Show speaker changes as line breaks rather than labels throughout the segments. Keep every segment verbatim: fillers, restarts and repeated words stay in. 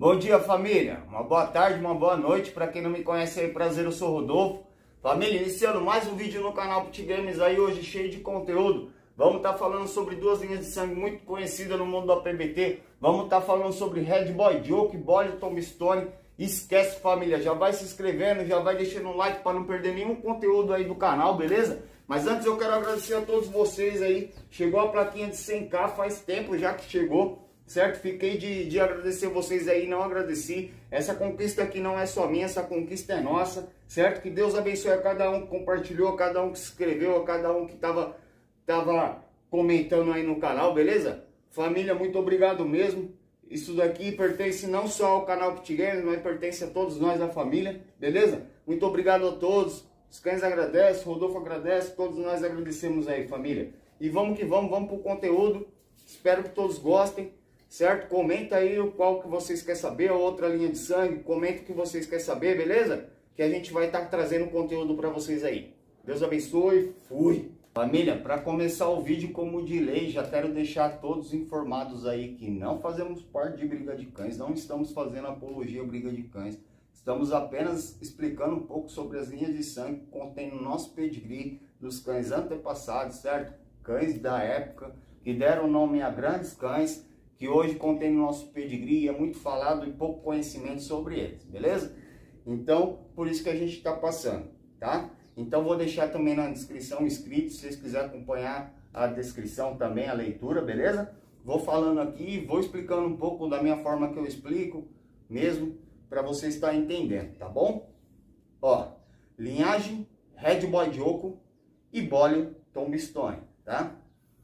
Bom dia, família. Uma boa tarde, uma boa noite. Para quem não me conhece aí, prazer, eu sou o Rodolfo. Família, iniciando mais um vídeo no canal Put Games aí, hoje cheio de conteúdo. Vamos estar tá falando sobre duas linhas de sangue muito conhecidas no mundo do A P B T. Vamos estar tá falando sobre Red Boy Joke, Bolly Tombstone. Esquece, família, já vai se inscrevendo, já vai deixando um like para não perder nenhum conteúdo aí do canal, beleza? Mas antes eu quero agradecer a todos vocês aí. Chegou a plaquinha de cem K, faz tempo já que chegou, certo? Fiquei de, de agradecer vocês aí, não agradeci. Essa conquista aqui não é só minha, essa conquista é nossa, certo? Que Deus abençoe a cada um que compartilhou, a cada um que se inscreveu, a cada um que tava, tava comentando aí no canal, beleza? Família, muito obrigado mesmo. Isso daqui pertence não só ao canal Put Games, mas pertence a todos nós da família, beleza? Muito obrigado a todos. Os cães agradecem, Rodolfo agradece, todos nós agradecemos aí, família. E vamos que vamos, vamos pro conteúdo. Espero que todos gostem, certo? Comenta aí o qual que vocês querem saber, a outra linha de sangue, comenta o que vocês querem saber, beleza? Que a gente vai estar trazendo conteúdo para vocês aí. Deus abençoe, fui! Família, para começar o vídeo, como de lei, já quero deixar todos informados aí que não fazemos parte de briga de cães, não estamos fazendo apologia à briga de cães. Estamos apenas explicando um pouco sobre as linhas de sangue que contém no nosso pedigree dos cães antepassados, certo? Cães da época, que deram nome a grandes cães, que hoje contém no nosso pedigree e é muito falado e pouco conhecimento sobre eles, beleza? Então, por isso que a gente está passando, tá? Então, vou deixar também na descrição escrito, se vocês quiserem acompanhar a descrição também, a leitura, beleza? Vou falando aqui, vou explicando um pouco da minha forma que eu explico mesmo, para você estar entendendo, tá bom? Ó, linhagem Red Boy Joke e Bolly Tombstone, tá?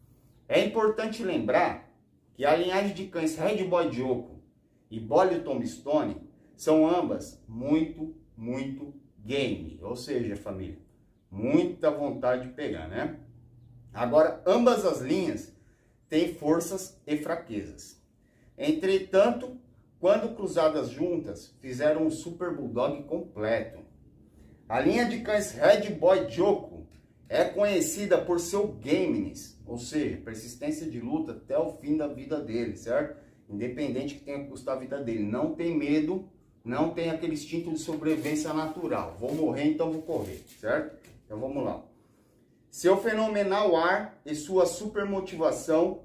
É importante lembrar que a linhagem de cães Red Boy Joke e Bolly Tombstone são ambas muito, muito game, ou seja, família, muita vontade de pegar, né? Agora, ambas as linhas têm forças e fraquezas. Entretanto, quando cruzadas juntas, fizeram um Super Bulldog completo. A linha de cães Red Boy Joke é conhecida por seu gameness, ou seja, persistência de luta até o fim da vida dele, certo? Independente que tenha custado a vida dele, não tem medo, não tem aquele instinto de sobrevivência natural. Vou morrer, então vou correr, certo? Então vamos lá. Seu fenomenal ar e sua super motivação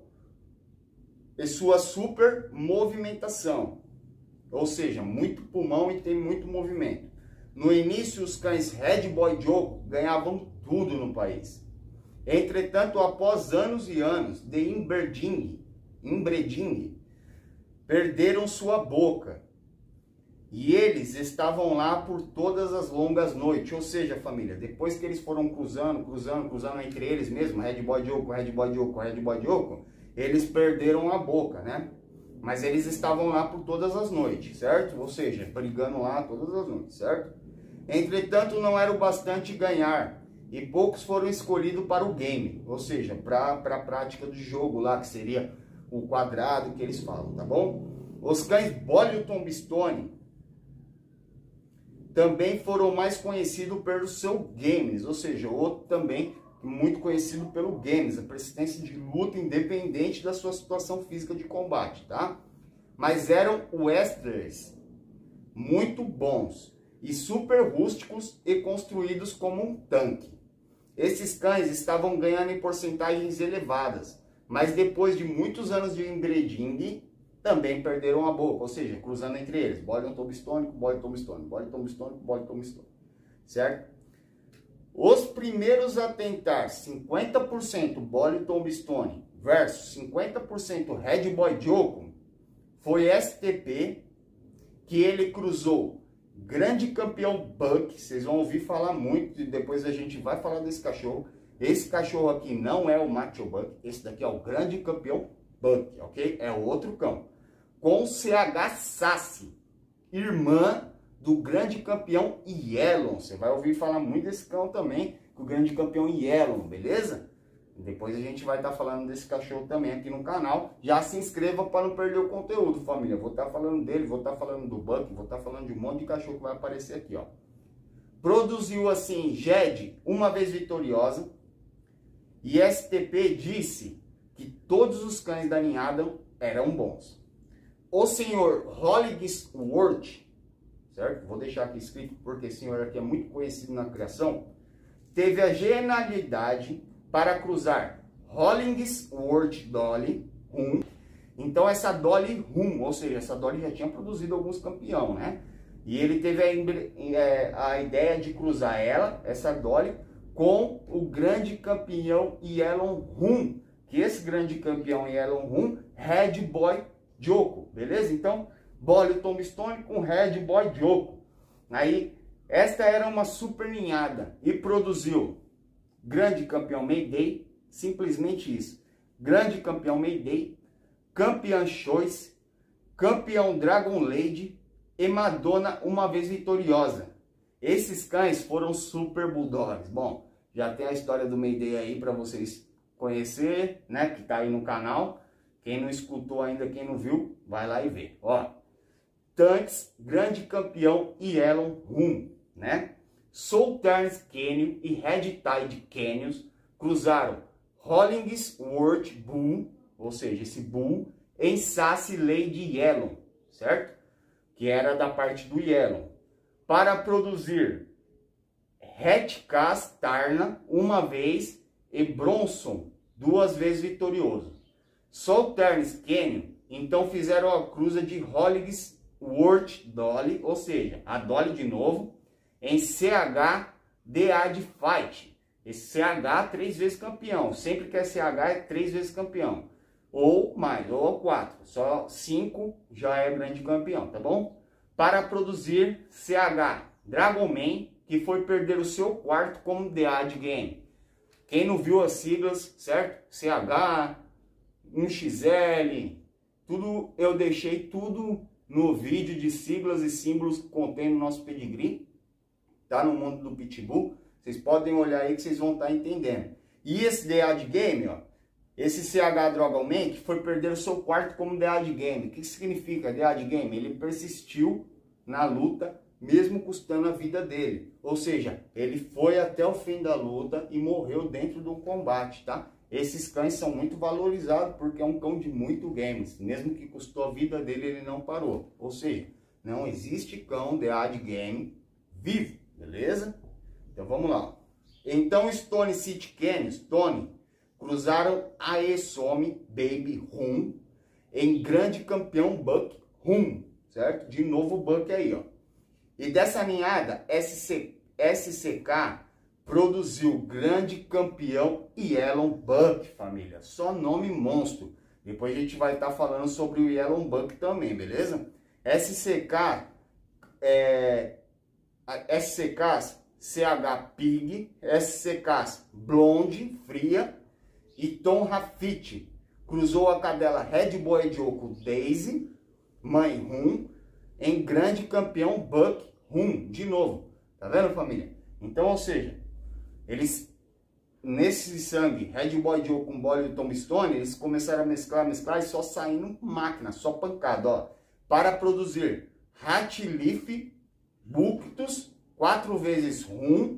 e sua super movimentação. Ou seja, muito pulmão e tem muito movimento. No início, os cães Red Boy Joke ganhavam tudo no país. Entretanto, após anos e anos de inbreeding, inbreeding, perderam sua boca. E eles estavam lá por todas as longas noites. Ou seja, família, depois que eles foram cruzando, cruzando, cruzando entre eles mesmo, Red Boy Joke, Red Boy Joke, Red Boy Joke, eles perderam a boca, né? Mas eles estavam lá por todas as noites, certo? Ou seja, brigando lá todas as noites, certo? Entretanto, não era o bastante ganhar. E poucos foram escolhidos para o game. Ou seja, para a prática do jogo lá, que seria o quadrado que eles falam, tá bom? Os cães Bolly Tombstone também foram mais conhecidos pelo seu games. Ou seja, outro também muito conhecido pelo games, a persistência de luta independente da sua situação física de combate, tá? Mas eram westerns muito bons e super rústicos e construídos como um tanque. Esses cães estavam ganhando em porcentagens elevadas, mas depois de muitos anos de inbreeding, também perderam a boca, ou seja, cruzando entre eles, Bolly Tombstone, Bolly Tombstone, Bolly Tombstone, Bolly Tombstone, certo? Os primeiros a tentar cinquenta por cento Bolly Tombstone versus cinquenta por cento Red Boy Joke foi S T P, que ele cruzou grande campeão Buck. Vocês vão ouvir falar muito e depois a gente vai falar desse cachorro. Esse cachorro aqui não é o Macho Buck, esse daqui é o grande campeão Buck, ok? É outro cão. Com C H Sassy, irmã do grande campeão Yellow. Você vai ouvir falar muito desse cão também, o grande campeão Yellow, beleza? Depois a gente vai estar tá falando desse cachorro também aqui no canal. Já se inscreva para não perder o conteúdo, família. Vou estar tá falando dele, vou estar tá falando do Buck, vou estar tá falando de um monte de cachorro que vai aparecer aqui, ó. Produziu assim Jed uma vez vitoriosa. E S T P disse que todos os cães da ninhada eram bons. o senhor Hollingsworth, certo? Vou deixar aqui escrito porque esse senhor aqui é muito conhecido na criação, teve a genialidade para cruzar Hollingsworth Dolly Rum. Então essa Dolly Rum, ou seja, essa Dolly já tinha produzido alguns campeão, né? E ele teve a, a ideia de cruzar ela, essa Dolly, com o grande campeão Yellow Rum, que esse grande campeão Yellow Rum, Red Boy Joko, beleza? Então, Bolly Tombstone com Red Boy Joko. Aí, esta era uma super ninhada e produziu grande campeão Mayday, simplesmente isso. Grande campeão Mayday, campeão Choice, campeão Dragon Lady e Madonna uma vez vitoriosa. Esses cães foram super bulldogs. Bom, já tem a história do Mayday aí para vocês conhecer, né? Que tá aí no canal. Quem não escutou ainda, quem não viu, vai lá e vê. Ó, Tanks, grande campeão Yellow Rum, né? Southern Canyon e Red Tide Canyons cruzaram Hollingsworth Bull, ou seja, esse Bull, em Sassy Lady Yellow, certo? Que era da parte do Yellow, para produzir Hatcas Tarna uma vez e Bronson duas vezes vitorioso. Southern Canyon então fizeram a cruza de Hollingsworth Dolly, ou seja, a Dolly de novo, em C H D A de Fight. Esse C H três vezes campeão, sempre que é C H é três vezes campeão, ou mais, ou quatro, só cinco já é grande campeão, tá bom? Para produzir C H Dragon Man, que foi perder o seu quarto como D A de game. Quem não viu as siglas, certo? C H, um X L, tudo eu deixei tudo no vídeo de siglas e símbolos que contém no nosso pedigree, tá no mundo do Pitbull. Vocês podem olhar aí que vocês vão estar entendendo. E esse D A de game, ó, esse C H Dragon Man que foi perder o seu quarto como D A de game. O que significa D A de game? Ele persistiu na luta, mesmo custando a vida dele. Ou seja, ele foi até o fim da luta e morreu dentro do combate, tá? Esses cães são muito valorizados porque é um cão de muito games. Mesmo que custou a vida dele, ele não parou. Ou seja, não existe cão D A de game vivo, beleza? Então vamos lá. Então Stone City Canyons, Tony, cruzaram a Esome Baby Rum em grande campeão Buck Rum, certo? De novo o Buck aí, ó. E dessa ninhada, S C, S C K produziu grande campeão Yellow Buck, família. Só nome monstro. Depois a gente vai estar tá falando sobre o Yellow Buck também, beleza? S C K, é, S C Ks C H Pig, S C Ks Blonde, Fria e Tom Rafite. Cruzou a cadela Red Boy Joko Daisy, Mãe Rum, em grande campeão Buck Rum, de novo. Tá vendo, família? Então, ou seja, eles, nesse sangue, Red Boy Joe com Bolly e Tombstone, eles começaram a mesclar, mesclar e só saindo máquina, só pancada, ó. Para produzir Hatleaf Buctus, quatro vezes Rum,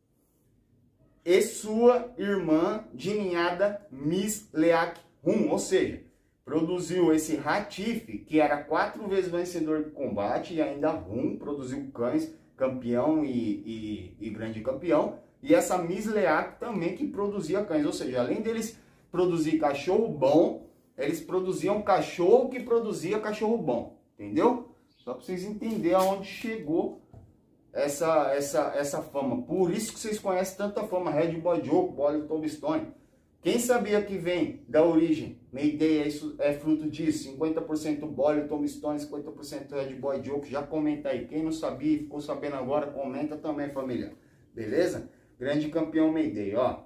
e sua irmã de ninhada Miss Leak Rum, ou seja, produziu esse Ratife, que era quatro vezes vencedor de combate, e ainda Rum, produziu cães, campeão e, e, e grande campeão. E essa Miss Leak também que produzia cães, ou seja, além deles produzir cachorro bom, eles produziam cachorro que produzia cachorro bom, entendeu? Só para vocês entenderem aonde chegou essa, essa, essa fama. Por isso que vocês conhecem tanta fama, Red Boy Joe, Bolly e Tombstone. Quem sabia que vem da origem, Mayday é, isso, é fruto disso, cinquenta por cento Bolly, Tombstone, cinquenta por cento Red Boy Joke, já comenta aí. Quem não sabia e ficou sabendo agora, comenta também, família. Beleza? Grande campeão Mayday, ó.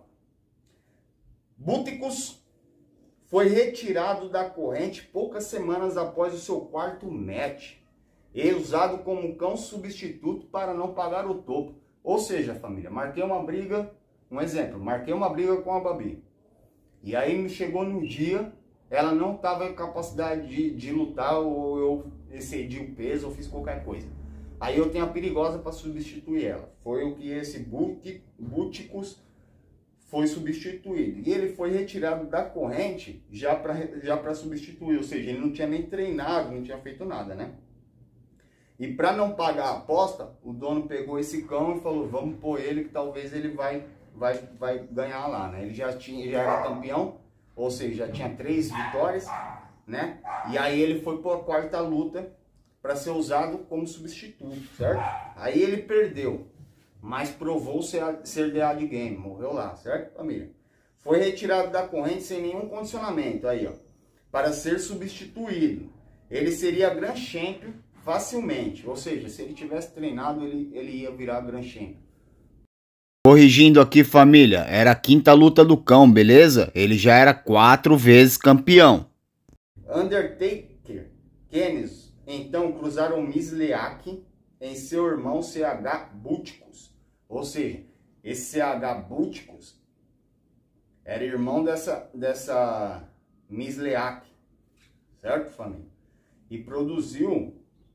Buticus foi retirado da corrente poucas semanas após o seu quarto match e usado como cão substituto para não pagar o topo. Ou seja, família, marquei uma briga, um exemplo, marquei uma briga com a Babi. E aí me chegou no dia, ela não estava em capacidade de, de lutar, ou eu excedi o peso, ou fiz qualquer coisa. Aí eu tenho a Perigosa para substituir ela. Foi o que esse Buticus foi substituído. E ele foi retirado da corrente já para já para substituir, ou seja, ele não tinha nem treinado, não tinha feito nada, né? E para não pagar a aposta, o dono pegou esse cão e falou, vamos pôr ele que talvez ele vai, vai, vai ganhar lá, né? Ele já, tinha, já era campeão, ou seja, já tinha três vitórias, né? E aí ele foi para a quarta luta para ser usado como substituto, certo? Aí ele perdeu, mas provou ser, ser D A de game, morreu lá, certo, família? Foi retirado da corrente sem nenhum condicionamento, aí, ó, para ser substituído. Ele seria Grand Champion facilmente, ou seja, se ele tivesse treinado, ele, ele ia virar Grand Champion.
Corrigindo aqui, família, era a quinta luta do cão, beleza? Ele já era quatro vezes campeão.
Undertaker, Kenneth, então cruzaram Misleak em seu irmão C H Butkus, ou seja, esse C H Butkus era irmão dessa, dessa Misleak, certo, família? E produziu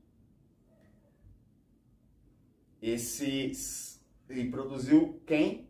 esse, e produziu quem?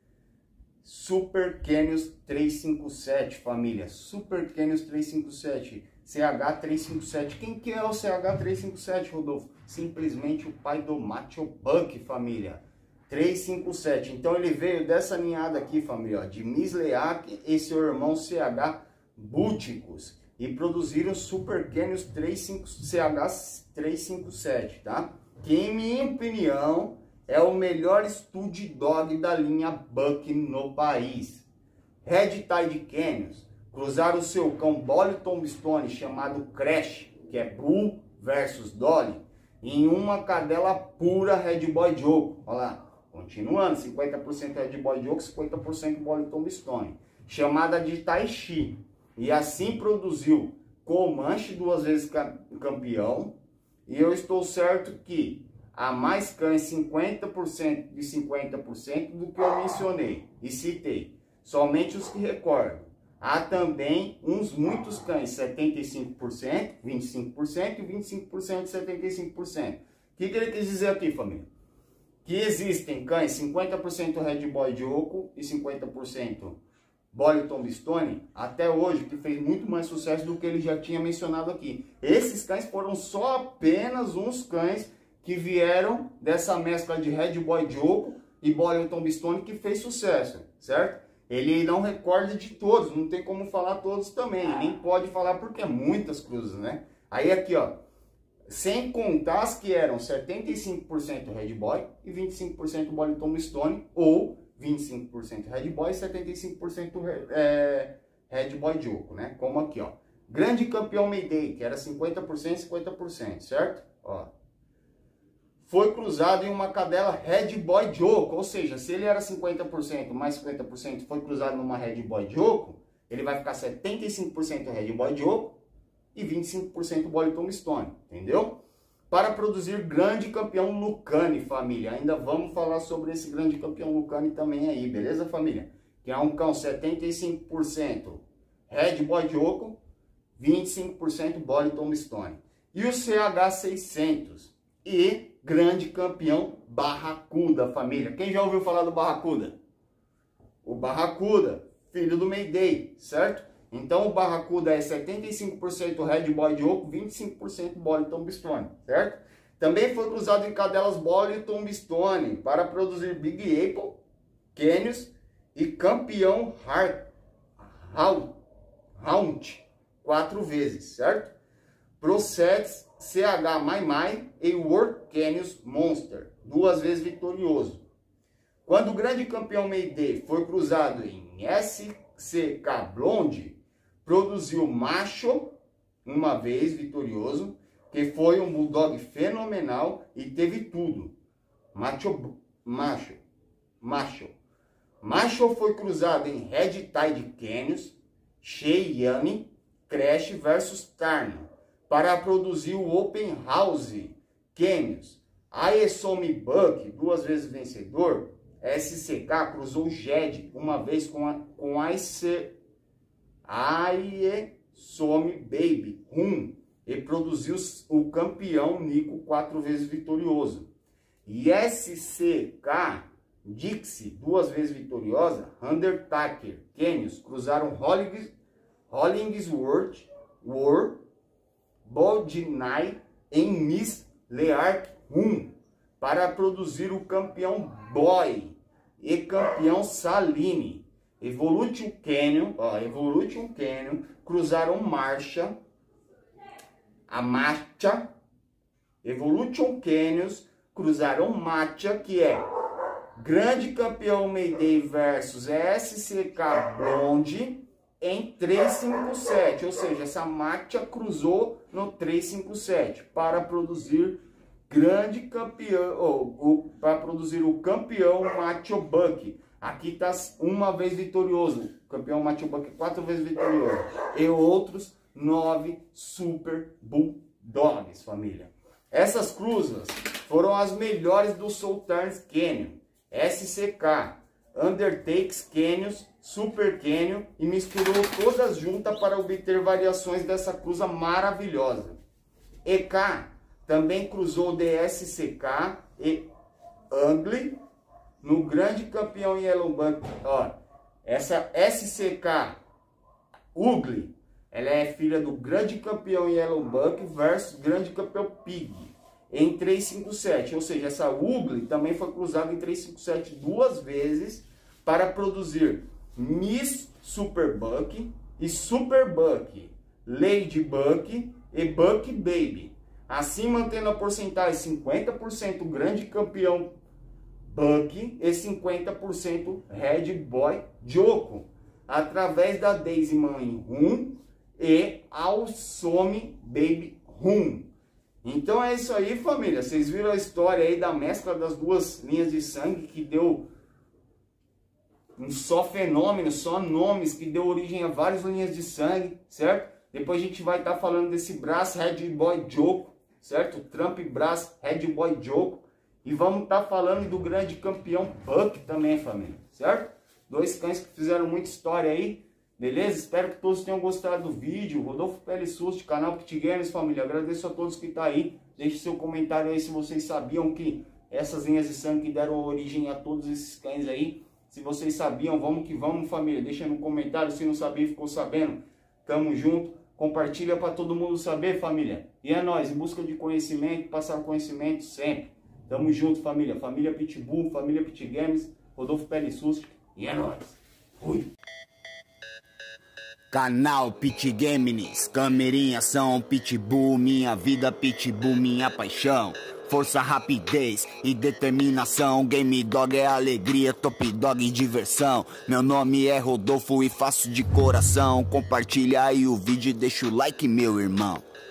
Super Kenios trezentos e cinquenta e sete, família, Super Kenios trezentos e cinquenta e sete, C H trezentos e cinquenta e sete. Quem que é o C H trezentos e cinquenta e sete, Rodolfo? Simplesmente o pai do Macho Punk, família, trezentos e cinquenta e sete. Então ele veio dessa ninhada aqui, família, ó, de Misleak e seu irmão C H Butkus, e produziram Super Kenios C H trezentos e cinquenta e sete, tá? Que, em minha opinião, é o melhor stud dog da linha Buck no país. Red Tide Kenios cruzaram o seu cão Bolly Tombstone, chamado Crash, que é Bull versus Dolly, em uma cadela pura Red Boy Joe. Olha lá, continuando, cinquenta por cento Red Boy Joe, cinquenta por cento Bolly Tombstone, chamada de Tai Chi. E assim produziu Comanche, duas vezes campeão. E eu estou certo que há mais cães cinquenta por cento de cinquenta por cento do que eu mencionei e citei. Somente os que recordam. Há também uns muitos cães, setenta e cinco por cento, vinte e cinco por cento e vinte e cinco por cento, setenta e cinco por cento. O que, que ele quis dizer aqui, família? Que existem cães cinquenta por cento Red Boy Joe e cinquenta por cento Bolly Tombstone, até hoje, que fez muito mais sucesso do que ele já tinha mencionado aqui. Esses cães foram só apenas uns cães que vieram dessa mescla de Red Boy Joe e Bolly Tombstone que fez sucesso, certo? Ele não recorda de todos, não tem como falar todos também, nem pode falar porque é muitas cruzes, né? Aí aqui, ó, sem contar as que eram setenta e cinco por cento Red Boy e vinte e cinco por cento Bolly Tombstone, ou vinte e cinco por cento Red Boy e setenta e cinco por cento é, Red Boy Joe, né? Como aqui, ó. Grande campeão Mayday, que era cinquenta por cento e cinquenta por cento, certo? Ó. Foi cruzado em uma cadela Red Boy Joe, ou seja, se ele era cinquenta por cento mais cinquenta por cento foi cruzado numa Red Boy Joe, ele vai ficar setenta e cinco por cento Red Boy Joe e vinte e cinco por cento Bolly Tombstone, entendeu? Para produzir grande campeão Lucani, família. Ainda vamos falar sobre esse grande campeão Lucani também aí, beleza, família? Que é um cão setenta e cinco por cento Red Boy Joe, vinte e cinco por cento Bolly Tombstone. E o C H seiscentos e grande campeão Barracuda, família. Quem já ouviu falar do Barracuda? O Barracuda, filho do Mayday, certo? Então o Barracuda é setenta e cinco por cento Red Boy Joe, vinte e cinco por cento Bolly Tombstone, certo? Também foi cruzado em cadelas Bolly Tombstone para produzir Big Apple, Kenios e campeão Hound quatro vezes, certo? Proceds C H Mai Mai e World Kenios Monster, duas vezes vitorioso. Quando o grande campeão Mayday foi cruzado em S C K Blonde, produziu Macho, uma vez vitorioso, que foi um bulldog fenomenal e teve tudo. Macho, macho, macho. Macho foi cruzado em Red Tide Kenios, Cheyenne, Crash versus Tarn, para produzir o Open House Kenios. Aesome Buck, duas vezes vencedor. S C K cruzou Jed, uma vez com a com Aesome Baby Rum, e produziu o campeão Nico, quatro vezes vitorioso. E S C K Dixie, duas vezes vitoriosa, Undertaker, Kenius, cruzaram Hollings, Hollingsworth, War, Bodinai em Miss Leark um para produzir o campeão Boy e campeão Saline. Evolution Canyon, ó, Evolution Canyon cruzaram Marcha, a Marcha, Evolution Canyons cruzaram Matcha, que é grande campeão Mayday versus S C K Blonde em trezentos e cinquenta e sete, ou seja, essa Matcha cruzou no trezentos e cinquenta e sete para produzir grande campeão, ou, ou para produzir o campeão Macho Buck. Aqui está uma vez vitorioso, o campeão Macho Buck quatro vezes vitorioso, e outros nove Super Bulldogs, família. Essas cruzas foram as melhores do Southern Canyon, S C K, Undertakes Canyons, Super Canyon, e misturou todas juntas para obter variações dessa cruza maravilhosa. E K também cruzou D S C K e Angle no grande campeão Yellowbuck. Ó, essa S C K Ugly, ela é filha do grande campeão Yellowbuck versus grande campeão Pig em trezentos e cinquenta e sete, ou seja, essa Ugly também foi cruzada em trezentos e cinquenta e sete duas vezes para produzir Miss Super Buck e Super Buck, Lady Buck e Buck Baby, assim mantendo a porcentagem cinquenta por cento grande campeão Buck e cinquenta por cento Red Boy Joko, através da Daisy Mãe Rum e Awesome Baby Rum. Então é isso aí, família. Vocês viram a história aí da mescla das duas linhas de sangue, que deu um só fenômeno, só nomes, que deu origem a várias linhas de sangue, certo? Depois a gente vai estar tá falando desse Brass Red Boy Joko, certo? Trump Brass Red Boy Joko. E vamos estar tá falando do grande campeão Buck também, família, certo? Dois cães que fizeram muita história aí, beleza? Espero que todos tenham gostado do vídeo. Rodolfo Pele Susto, canal Pit Games, família. Agradeço a todos que estão tá aí. Deixe seu comentário aí se vocês sabiam que essas linhas de sangue que deram origem a todos esses cães aí. Se vocês sabiam, vamos que vamos, família. Deixa no comentário. Se não sabia, ficou sabendo. Tamo junto. Compartilha para todo mundo saber, família. E é nóis, em busca de conhecimento, passar conhecimento sempre. Tamo junto, família. Família Pitbull, família Pit Games, Rodolfo Pele Susto. E é nóis. Fui.
Canal Pit Games, câmera ação, Pitbull, minha vida Pitbull, minha paixão. Força, rapidez e determinação, Game Dog é alegria, Top Dog e diversão. Meu nome é Rodolfo e faço de coração. Compartilha aí o vídeo e deixa o like, meu irmão.